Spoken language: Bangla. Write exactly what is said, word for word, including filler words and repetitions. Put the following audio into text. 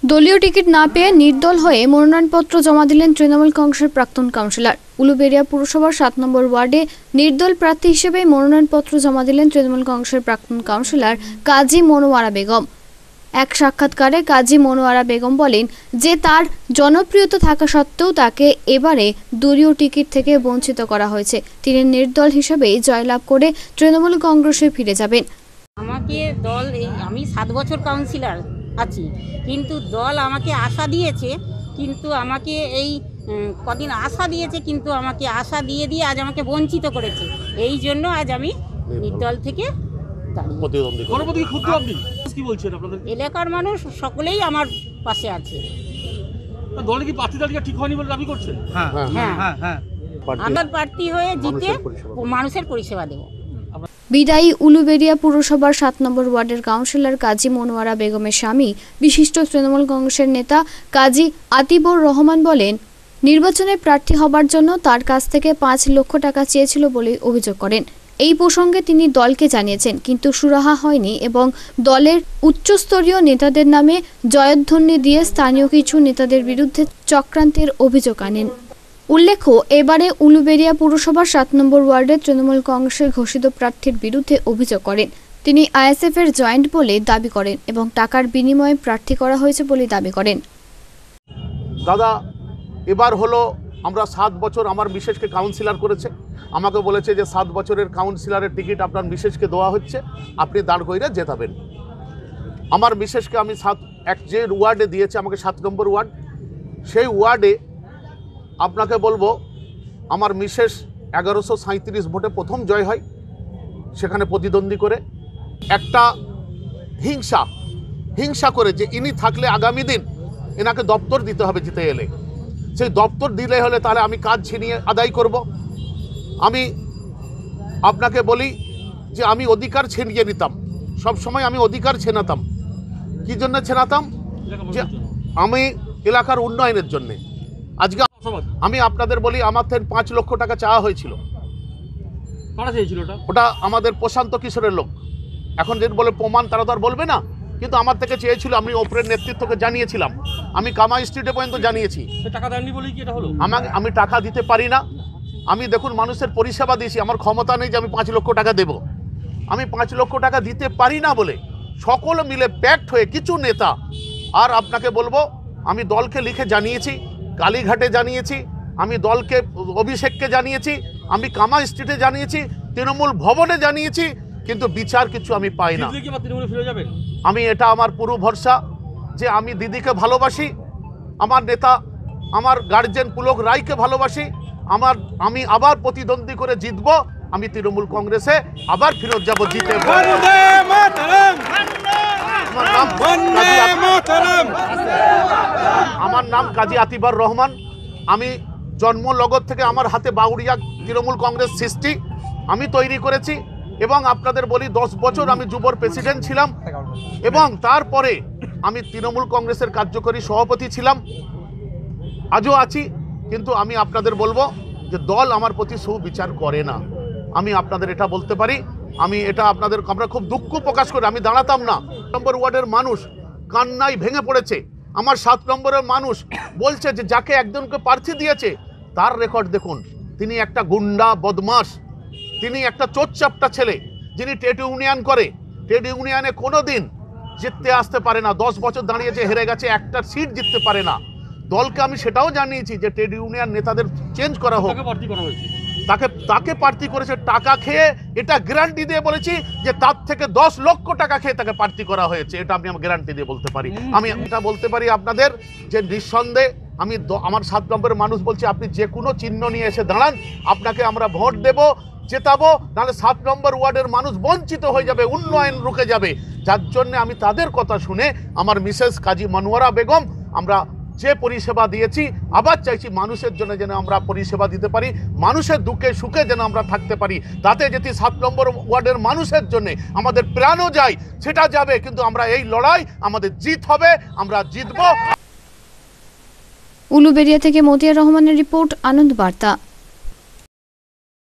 দলীয় টিকিট না পেয়ে নির্দল হয়ে মনোনয়নপত্র জমা দিলেন তৃণমূল কংগ্রেসের প্রাক্তন কাউন্সিলর। উলুবেড়িয়া পুরসভার সাত নম্বর ওয়ার্ডে নির্দল প্রার্থী হিসেবে মনোনয়নপত্র জমা দিলেন তৃণমূল কংগ্রেসের প্রাক্তন কাউন্সিলর কাজী মনোয়ারা বেগম। এক সাক্ষাৎকারে কাজী মনোয়ারা বেগম বলেন যে তার জনপ্রিয়তা থাকা সত্ত্বেও তাকে এবারে দলীয় টিকিট থেকে বঞ্চিত করা হয়েছে। তিনি নির্দল হিসেবে জয়লাভ করে তৃণমূল কংগ্রেসে ফিরে যাবেন। আমাকে দল এই আমি সাত বছর কাউন্সিলর আছি, কিন্তু দল আমাকে আশা দিয়েছে, কিন্তু আমাকে এই কদিন আশা দিয়েছে, কিন্তু আমাকে আশা দিয়ে দিয়ে আজ আমাকে বঞ্চিত করেছে। এই জন্য আজ আমি নির্দল থেকে এলাকার মানুষ সকলেই আমার পাশে আছে। আমার প্রার্থী হয়ে জিতে মানুষের পরিষেবা দেব। বিদায়ী উলুবেড়িয়া পুরসভার সাত নম্বর ওয়ার্ডের কাউন্সিলর কাজী মনোয়ারা বেগমের স্বামী বিশিষ্ট তৃণমূল কংগ্রেসের নেতা কাজী আতিবুর রহমান বলেন, নির্বাচনে প্রার্থী হবার জন্য তার কাছ থেকে পাঁচ লক্ষ টাকা চেয়েছিল বলে অভিযোগ করেন। এই প্রসঙ্গে তিনি দলকে জানিয়েছেন, কিন্তু সুরাহা হয়নি এবং দলের উচ্চস্তরীয় নেতাদের নামে জয়ধ্বনি দিয়ে স্থানীয় কিছু নেতাদের বিরুদ্ধে চক্রান্তের অভিযোগ আনেন। উল্লেখ্য, এবারে উলুবেড়িয়া পুরসভার সাত নম্বর ওয়ার্ডে তৃণমূল কংগ্রেসের ঘোষিত প্রার্থীর বিরুদ্ধে অভিযোগ করেন। তিনি আইএসএফ এর জয়েন্ট বলে দাবি করেন এবং টাকার বিনিময়ে প্রার্থী করা হয়েছে বলে দাবি করেন। দাদা, এবার হলো আমরা সাত বছর আমার মিসেসকে কাউন্সিলর করেছে, আমাকে বলেছে যে সাত বছরের কাউন্সিলরের টিকিট আপনার মিসেসকে দেওয়া হচ্ছে, আপনি দাঁড় কইরা জেতাবেন। আমার মিসেসকে আমি সাত এক যে ওয়ার্ডে দিয়েছে আমাকে সাত নম্বর ওয়ার্ড, সেই ওয়ার্ডে আপনাকে বলবো আমার মিসেস এগারোশো সাঁত্রিশ ভোটে প্রথম জয় হয়। সেখানে প্রতিদ্বন্দ্বী করে একটা হিংসা হিংসা করে যে ইনি থাকলে আগামী দিন এনাকে দপ্তর দিতে হবে জিতে এলে, সেই দপ্তর দিলে হলে তাহলে আমি কাজ ছিনিয়ে আদায় করব। আমি আপনাকে বলি যে আমি অধিকার ছিনিয়ে নিতাম, সব সময় আমি অধিকার ছেনাতাম। কী জন্য ছেনাতাম? যে আমি এলাকার উন্নয়নের জন্যে। আজকে আমি আপনাদের বলি, আমার থেকে পাঁচ লক্ষ টাকা চাওয়া হয়েছিল। ওটা আমাদের প্রশান্ত কিশোরের লোক, এখন যেটা বলে প্রমাণ তারা তো আর বলবে না, কিন্তু আমার থেকে চেয়েছিল। আমি ওপরের নেতৃত্বকে জানিয়েছিলাম, আমি কামাই স্ট্রিটে পর্যন্ত জানিয়েছি। আমাকে আমি টাকা দিতে পারি না। আমি দেখুন মানুষের পরিষেবা দিয়েছি, আমার ক্ষমতা নেই যে আমি পাঁচ লক্ষ টাকা দেব। আমি পাঁচ লক্ষ টাকা দিতে পারি না বলে সকলে মিলে প্যাক্ট হয়ে কিছু নেতা, আর আপনাকে বলবো আমি দলকে লিখে জানিয়েছি, কালীঘাটে জানিয়েছি, আমি দলকে অভিষেককে জানিয়েছি, আমি কামাই স্ট্রিটে জানিয়েছি, তৃণমূল ভবনে জানিয়েছি, কিন্তু বিচার কিছু আমি পাই না। আমি এটা আমার পুরো ভরসা যে আমি দিদিকে ভালোবাসি, আমার নেতা আমার গার্জেন পুলক রায়কে ভালোবাসি। আমার আমি আবার প্রতিদ্বন্দ্বী করে জিতব, আমি তৃণমূল কংগ্রেসে আবার ফেরত যাব জিতে। আমার নাম কাজী আতিবুর রহমান। আমি জন্ম লগত থেকে আমার হাতে বাউড়িয়া তৃণমূল কংগ্রেস সৃষ্টি আমি তৈরি করেছি, এবং আপনাদের বলি দশ বছর আমি যুবর প্রেসিডেন্ট ছিলাম, এবং তারপরে আমি তৃণমূল কংগ্রেসের কার্যকরী সভাপতি ছিলাম, আজও আছি। কিন্তু আমি আপনাদের বলবো যে দল আমার প্রতি সুবিচার করে না। আমি আপনাদের এটা বলতে পারি, আমি এটা আপনাদের আমরা খুব দুঃখ প্রকাশ করি। আমি দাঁড়াতাম না। নম্বর ওয়ার্ডের মানুষ কান্নায় ভেঙে পড়েছে। আমার সাত নম্বরের মানুষ বলছে যে যাকে একজনকে প্রার্থী দিয়েছে তার রেকর্ড দেখুন, তিনি একটা গুন্ডা বদমাস, তিনি একটা চোরচাপটা ছেলে, যিনি ট্রেড ইউনিয়ন করে, ট্রেড ইউনিয়নে কোনো দিন জিততে আসতে পারে না। দশ বছর দাঁড়িয়েছে, হেরে গেছে, একটা সিট জিততে পারে না। দলকে আমি সেটাও জানিয়েছি যে ট্রেড ইউনিয়ন নেতাদের চেঞ্জ করা হোক, তাকে তাকে প্রার্থী করেছে টাকা খেয়ে। এটা গ্যারান্টি দিয়ে বলেছি যে তার থেকে দশ লক্ষ টাকা খেয়ে তাকে প্রার্থী করা হয়েছে। এটা আমি গ্যারান্টি দিয়ে বলতে পারি। আমি এটা বলতে পারি আপনাদের যে নিঃসন্দেহে আমি আমার সাত নম্বরের মানুষ বলছি, আপনি যে কোনো চিহ্ন নিয়ে এসে দাঁড়ান, আপনাকে আমরা ভোট দেব, জেতাবো। নাহলে সাত নম্বর ওয়ার্ডের মানুষ বঞ্চিত হয়ে যাবে, উন্নয়ন রুকে যাবে। যার জন্য আমি তাদের কথা শুনে আমার মিসেস কাজী মনোয়ারা বেগম, আমরা যে পরিষেবা দিয়েছি আবার চাইছি মানুষের জন্য যেন আমরা পরিষেবা দিতে পারি, মানুষের দুঃখে সুখে যেন আমরা থাকতে পারি। তাতে যদি সাত নম্বর ওয়ার্ডের মানুষের জন্য আমাদের প্রাণও যায় সেটা যাবে, কিন্তু আমরা এই লড়াই আমাদের জিত হবে, আমরা জিতব। উলুবেড়িয়া থেকে মতিয়ার রহমানের রিপোর্ট, আনন্দ বার্তা।